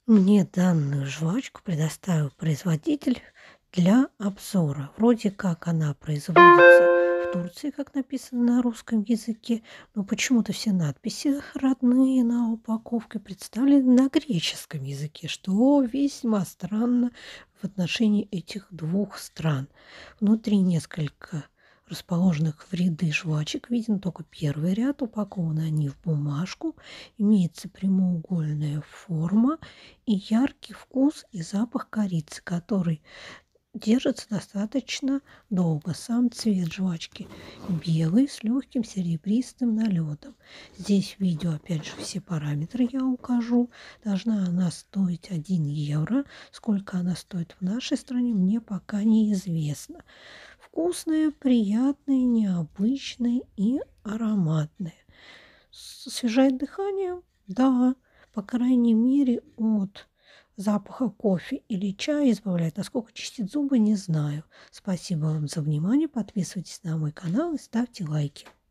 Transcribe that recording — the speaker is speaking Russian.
Мне данную жвачку предоставил производитель для обзора. Вроде как она производится в Турции, как написано на русском языке, но почему-то все надписи родные на упаковке представлены на греческом языке, что весьма странно в отношении этих двух стран. Внутри несколько расположенных в ряды жвачек. Виден только первый ряд, упакованы они в бумажку, имеется прямоугольная форма и яркий вкус и запах корицы, который держится достаточно долго. Сам цвет жвачки белый с легким серебристым налетом. Здесь в видео опять же все параметры я укажу. Должна она стоить 1 евро. Сколько она стоит в нашей стране, мне пока неизвестно. Вкусная, приятная, необычная и ароматная. Освежает дыхание? Да, по крайней мере, от запаха кофе или чая избавляет. Насколько чистит зубы, не знаю. Спасибо вам за внимание. Подписывайтесь на мой канал и ставьте лайки.